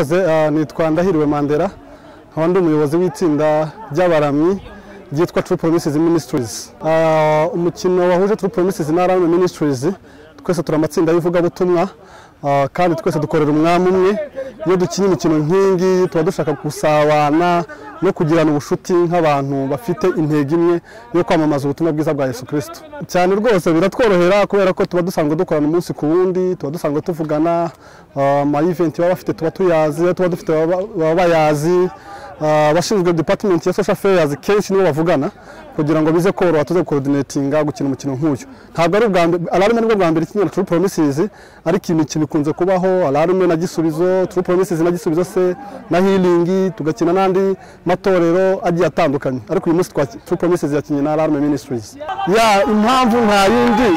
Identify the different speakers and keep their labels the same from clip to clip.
Speaker 1: nitwa Ndahiriwe Mandela nkaba ndi umuyobozi w'itsinda ry'abaramyi ryitwa True Promises Ministries. Umukino wahuje True Promises na Alarm Ministries, twese turi amatsinda y'ivugabutumwa kandi twese dukorera umwami umwe. Iyo dukinnye imikino nk'ingi tuba dushaka gusabana no kugirana ubushuti nk'abantu bafite intego imwe yo kwamamaza ubutumwa bwiza bwa Yesu Kristo. Cyane rwose biratworohera kubera ko tuba dusanzwe dukorana umunsi ku wundi, tuba dusanzwe tuvugana, ama event baba bafite tuba tuyazi, tuba dufite baba bayazi. Abashinzwe department ya social affairs kenshi nibo bavugana kugira ngo bize koroha tuze coordinatinga gukina umukino nk'uyu. Ntabwo ari ubwa mbere Alarm nibwo bwa mbere ikinyana True Promises, ariko imikino ikunze kubaho Alarm na Gisubizo, True Promises na Gisubizo se na Healing, tugakina n'andi matorero agiye atandukanye, ariko uyu munsi twa True Promises yakinye na Alarm Ministries. Impamvu nta yindi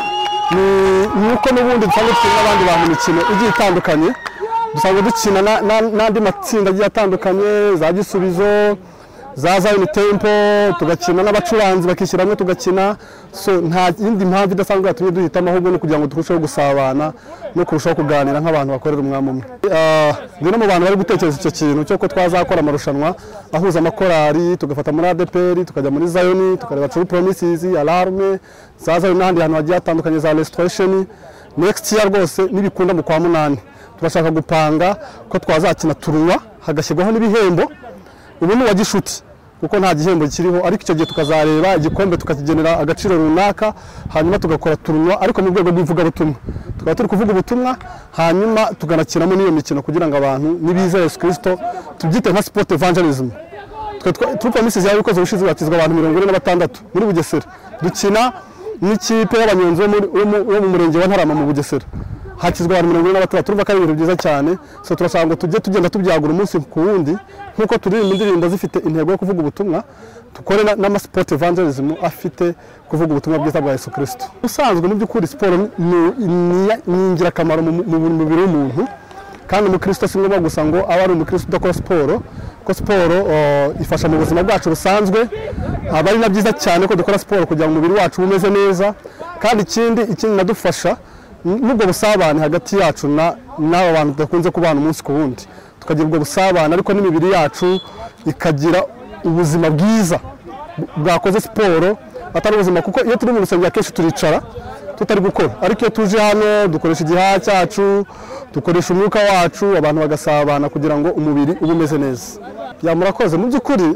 Speaker 1: ni uko n'ubundi dusanzwe dukina n'abandi bantu imikino igiye itandukanye, dusanzwe dukina n'andi matsinda agiye atandukanye, za Gisubizo, za Zion Temple, tugakina n'abacuranzi bakishyira hamwe tugakina. So nta yindi mpamvu idasanzwe yatumye duhitamo, ahubwo no kugira ngo turusheho gusabana no kurushaho kuganira nk'abantu bakorera umwami umwe. Ndi no mu bantu bari gutekereza icyo kintu cyo ko twazakora amarushanwa ahuza amakorari, tugafata muri ADPR tukajya muri Zion tukareba True Promises, Alarm, za Zion n'ahandi hantu hagiye atandukanye, za Restoration. Next year rwose nibikunda mu kwa munani turashaka gupanga ko twazakina turunwa hagashyirwaho n'ibihembo. Ubu ni wagishuti kuko nta gihembo kiriho, ariko icyo gihe tukazareba igikombe tukakigenera agaciro runaka, hanyuma tugakora turunwa ariko mu rwego rw'ivugabutumwa. Tukaba turi kuvuga ubutumwa hanyuma tuganakinamo n'iyo mikino kugira ngo abantu nibize Yesu Kristo tubyite nka sport evangelism. True Promises yabikoze ubushize batizwa abantu 46 muri Bugesera, dukina n'ikipe y'abanyonzi wo mu murenge wa Ntarama mu Bugesera, hakizwa abantu 43. Turumva ko ari ibintu byiza cyane. So turashaka ngo tujye tugenda tubyagura umunsi ku wundi, nkuko turirimba indirimbo zifite intego yo kuvuga ubutumwa, tukore n'ama sport evangelism afite kuvuga ubutumwa bwiza bwa Yesu Kristo. Usanzwe mu by'ukuri siporo ni ingirakamaro mu mubiri w'umuntu, kandi umukristo si ngombwa gusa ngo aba ari umukristo udakora siporo, ko siporo ifasha mu buzima bwacu busanzwe. Aba ari na byiza cyane ko dukora siporo kugira ngo umubiri wacu umeze neza, kandi ikindi nadufasha nubwo busabane hagati yacu n'aba bantu tudakunze kubana umunsi ku wundi, tukagira ubwo busabane ariko n'imibiri yacu ikagira ubuzima bwiza bwakoze siporo, atari ubuzima kuko iyo turi mu rusengero akenshi turicara tutari gukora, ariko iyo tuje hano dukoresha igihaha cyacu, dukoresha umwuka wacu, abantu bagasabana kugira ngo umubiri ube umeze neza. Murakoze. Mu by'ukuri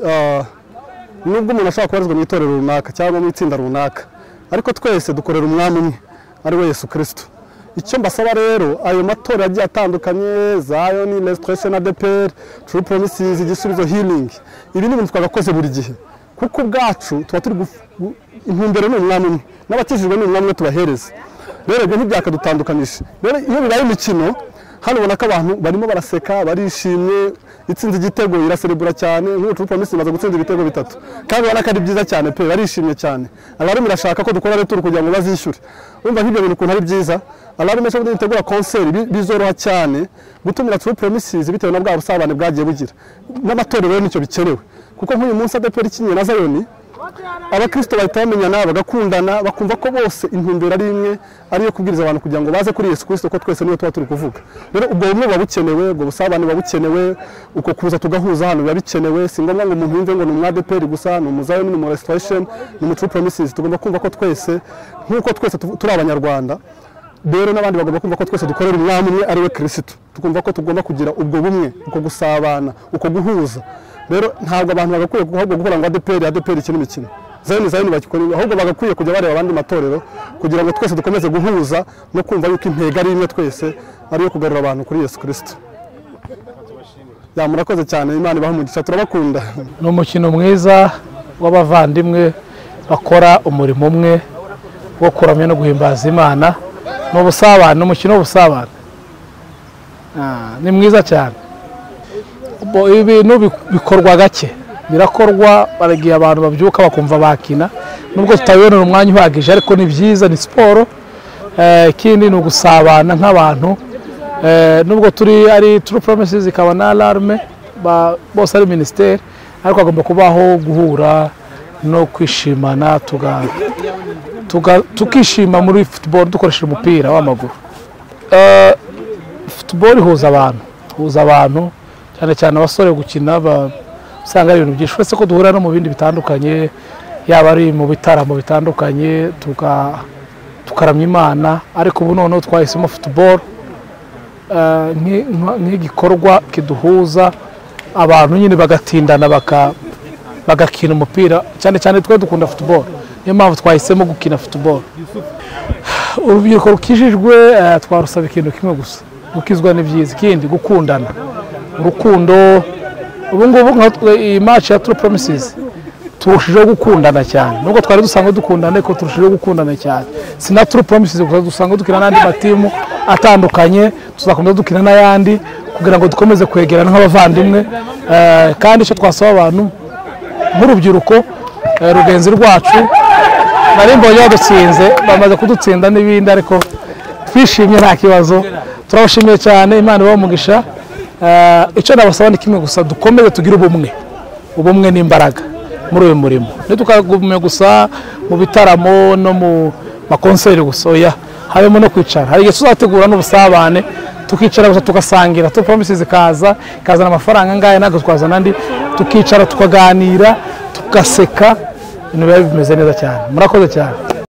Speaker 1: nubwo umuntu ashobora kubarizwa mu itorero runaka cyangwa mu itsinda runaka, ariko twese dukorera umwami umwe ari we Yesu Kristo. Icyo mbasaba rero, ayo matora agiye atandukanye, Zion, Restoration, ADPR, True Promises, Gisubizo, Healing, ibi ni ibintu twagakoze buri gihe kuko ubwacu tuba turi intumbero ni umwami umwe, n'abakijijwe ni umwami umwe tubahereza. Rero ibyo ntibyakadutandukanyije. Rero iyo bibaye imikino hano ubona ko abantu barimo baraseka, barishimye, itsinze igitego iraserebura cyane. Nk'ubu True Promises imaze gutsinda ibitego 3 kandi ubona ko ari byiza cyane pe, barishimye cyane. Alarm irashaka ko dukora retour kugira ngo bazishyure. Urumva nk'ibyo bintu ukuntu ari byiza. Alarm ishobora gutegura concert bizoroha cyane gutumira True Promises bitewe na bwa busabane bwagiye bugira. N'amatorero rero nicyo bikenewe kuko nk'uyu munsi ADPR ikinye na Zion, abakristo bahita bamenyana bagakundana, bakumva ko bose intumbero ari imwe, ari yo kubwiriza abantu kugira ngo baze kuri Yesu Kristo, ko twese niwe tuba turi kuvuga. Rero ubwo bumwe babukenewe, ubwo busabane babukenewe, uko kuza tugahuza hano biba bikenewe. Si ngombwa ngo umuntu yumve ngo ni ADPR gusa, ni umuzayo, ni mu Restoration, ni mu True Promises. Tugomba kumva ko twese nk'uko twese turi abanyarwanda, rero n'abandi bagomba kumva ko twese dukorera umwami umwe ari we Kristo. Tukumva ko tugomba kugira ubwo bumwe, uko gusabana, uko guhuza. Rero ntabwo abantu bagakwiye ahubwo gukora ngo ADPR ikintu imikino, Zion bakikora, ahubwo bagakwiye kujya bareba abandi matorero kugira ngo twese dukomeze guhuza no kumva yuko intego ari imwe twese, ari yo kugarura abantu kuri Yesu Kristo. Murakoze cyane, Imana ibahe umugisha, turabakunda.
Speaker 2: Ni umukino mwiza w'abavandimwe bakora umurimo umwe wo kuramya no guhimbaza Imana. Ni ubusabane, umukino w'ubusabane. Ni mwiza cyane. Ibintu bikorwa gake, birakorwa baragiye abantu babyuka bakumva bakina, nubwo tutabibonera umwanya uhagije, ariko ni byiza, ni siporo. Ikindi ni ugusabana nk'abantu, nubwo turi ari True Promises ikaba na Alarm bose ari ministeri, ariko agomba kubaho guhura no kwishimana, tukishima muri football dukoresheje umupira w'amaguru. Football ihuza abantu, cyane cyane abasore gukina usanga ari ibintu byinshi uretse ko duhura no mu bindi bitandukanye yaba ari mu bitaramo bitandukanye tukaramya Imana ariko ubu noneho twahisemo football nk'igikorwa kiduhuza abantu nyine bagatindana bagakina umupira cyane cyane twe dukunda football niyo mpamvu twahisemo gukina football. Urubyiruko rukijijwe twarusaba ikintu kimwe gusa gukizwa ni byiza ikindi gukundana urukundo ubu ngubu iyi match ya True Promises turushijeho gukundana cyane nubwo twari dusanga dukundana ariko turushijeho gukundana cyane sina True Promises gusa dusanga dukina n'andi matimu atandukanye tuzakomeza dukina n'ayandi kugira ngo dukomeze kwegerana nk'abavandimwe kandi icyo twasaba abantu nk'urubyiruko rugenzi rwacu nari mbonye badutsinze bamaze kudutsinda n'ibindi ariko twishimye nta kibazo turabashimiye cyane Imana ibamugisha icyo nabasaba ni kimwe gusa dukomeze tugire ubumwe n'imbaraga muri uyu murimo ntitukagumye gusa mu bitaramo no mu makonseri gusa oya harimo no kwicara hari igihe tuzategura n'ubusabane tukicara gusa tugasangira True Promises ikazana amafaranga ngahe ntabwo twazana andi tukicara tukaganira tugaseka ibintu biba bimeze neza cyane murakoze cyane.